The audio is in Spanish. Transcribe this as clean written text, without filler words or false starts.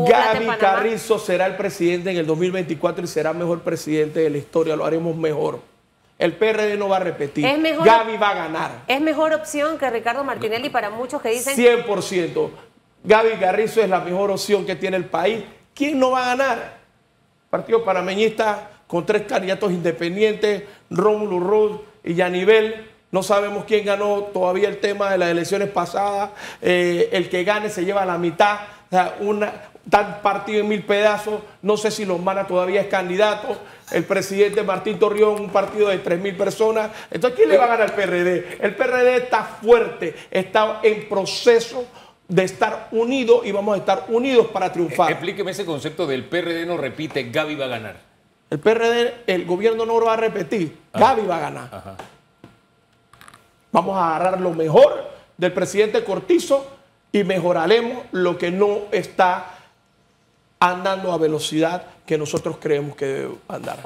hubo plata en Gaby Panamá. Carrizo será el presidente en el 2024 y será mejor presidente de la historia, lo haremos mejor. El PRD no va a repetir. Es mejor, Gaby va a ganar. Es mejor opción que Ricardo Martinelli para muchos que dicen... 100%. Gaby Carrizo es la mejor opción que tiene el país. ¿Quién no va a ganar? Partido panameñista con 3 candidatos independientes, Rómulo Ruz y Yanivel. No sabemos quién ganó todavía el tema de las elecciones pasadas. El que gane se lleva la mitad. O sea, tan partido en 1000 pedazos. No sé si Lombana todavía es candidato. El presidente Martín Torrijos, un partido de 3000 personas. Entonces, ¿quién le va a ganar al PRD? El PRD está fuerte, está en proceso de estar unido y vamos a estar unidos para triunfar. Explíqueme ese concepto del PRD no repite, Gaby va a ganar. El PRD, el gobierno no lo va a repetir, Gaby va a ganar. Ajá. Vamos a agarrar lo mejor del presidente Cortizo y mejoraremos lo que no está andando a velocidad que nosotros creemos que debe andar.